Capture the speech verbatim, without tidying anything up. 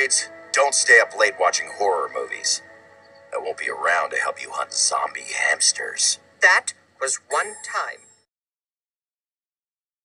Kids, don't stay up late watching horror movies. I won't be around to help you hunt zombie hamsters. That was one time.